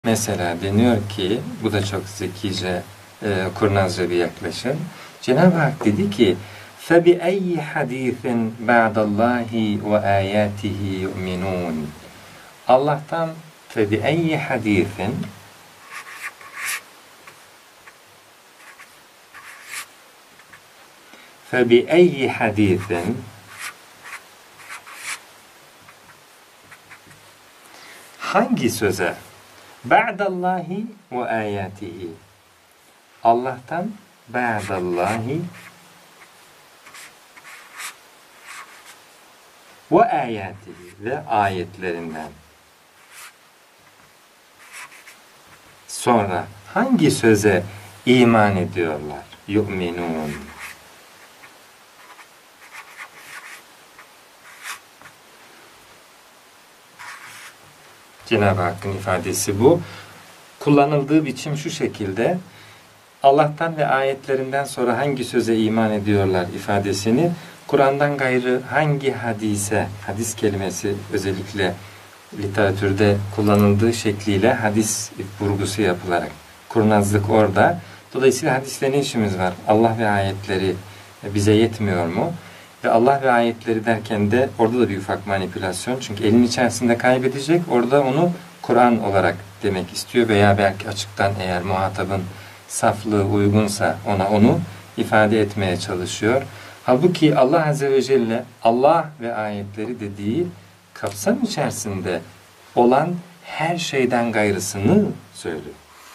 Mesela deniyor ki, bu da çok zekice, kurnazca bir yaklaşım. Cenab-ı Hak dedi ki, فَبِأَيِّ حَد۪يثٍ بَعْدَ اللّٰهِ وَآيَاتِهِ يُؤْمِنُونَ Allah'tan فَبِأَيِّ حَد۪يثٍ فَبِأَيِّ حَد۪يثٍ hangi söze? Ba'dallahi ve ayatihi. Allah'tan ba'dallahi ve ayatihi ve ayetlerinden. Sonra hangi söze iman ediyorlar? Yu'minun. Cenab-ı Hakk'ın ifadesi bu. Kullanıldığı biçim şu şekilde: Allah'tan ve ayetlerinden sonra hangi söze iman ediyorlar ifadesini Kur'an'dan gayrı hangi hadise, hadis kelimesi özellikle literatürde kullanıldığı şekliyle hadis vurgusu yapılarak, kurnazlık orada. Dolayısıyla hadisle ne işimiz var? Allah ve ayetleri bize yetmiyor mu? Ve Allah ve ayetleri derken de orada da bir ufak manipülasyon. Çünkü elin içerisinde kaybedecek, orada onu Kur'an olarak demek istiyor veya belki açıktan eğer muhatabın saflığı uygunsa onu ifade etmeye çalışıyor. Halbuki Allah Azze ve Celle Allah ve ayetleri dediği kapsam içerisinde olan her şeyden gayrısını söylüyor.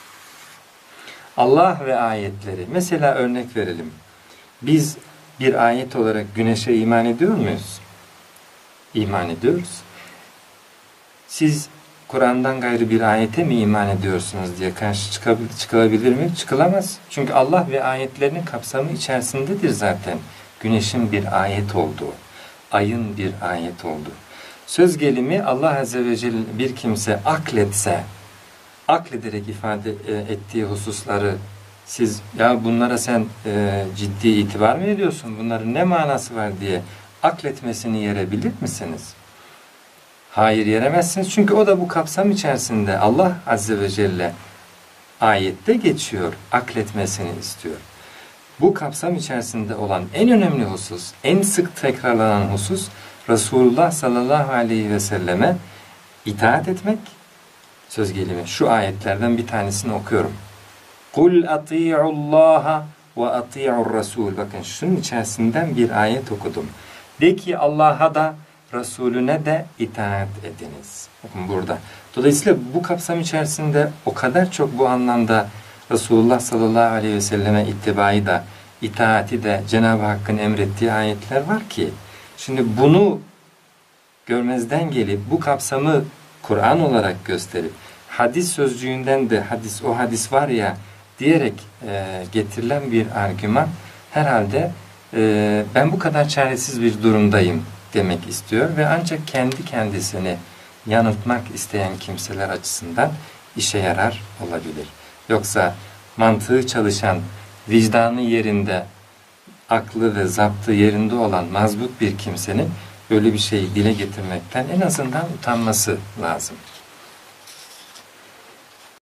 Allah ve ayetleri. Mesela örnek verelim. Biz bir ayet olarak güneşe iman ediyor muyuz? İman ediyoruz. Siz Kur'an'dan gayrı bir ayete mi iman ediyorsunuz diye karşı çıkılabilir mi? Çıkılamaz. Çünkü Allah ve ayetlerinin kapsamı içerisindedir zaten. Güneşin bir ayet olduğu, ayın bir ayet olduğu. Söz gelimi Allah Azze ve Celle bir kimse akletse, aklederek ifade ettiği hususları siz ya bunlara sen ciddi itibar mı ediyorsun? Bunların ne manası var diye akletmesini yerebilir misiniz? Hayır, yeremezsiniz. Çünkü o da bu kapsam içerisinde Allah Azze ve Celle ayette geçiyor. Akletmesini istiyor. Bu kapsam içerisinde olan en önemli husus, en sık tekrarlanan husus Resulullah sallallahu aleyhi ve selleme itaat etmek. Söz gelimi şu ayetlerden bir tanesini okuyorum. Kul ati'ullaha ve ati'ur rasul. Bakın şunun içerisinden bir ayet okudum. De ki Allah'a da Resulüne de itaat ediniz. Bakın burada. Dolayısıyla bu kapsam içerisinde o kadar çok bu anlamda Resulullah sallallahu aleyhi ve selleme ittibayı da, itaati de Cenab-ı Hakk'ın emrettiği ayetler var ki, şimdi bunu görmezden gelip bu kapsamı Kur'an olarak gösterip hadis sözcüğünden de o hadis var ya diyerek getirilen bir argüman herhalde ben bu kadar çaresiz bir durumdayım demek istiyor ve ancak kendi kendisini yanıltmak isteyen kimseler açısından işe yarar olabilir. Yoksa mantığı çalışan, vicdanı yerinde, aklı ve zaptı yerinde olan mazbut bir kimsenin böyle bir şeyi dile getirmekten en azından utanması lazım.